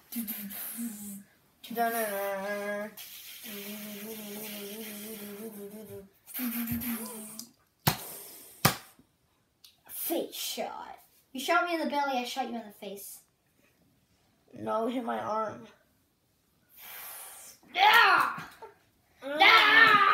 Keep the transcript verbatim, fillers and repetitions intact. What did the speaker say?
Face shot. You shot me in the belly, I shot you in the face. No, hit my arm. Ah! Ah!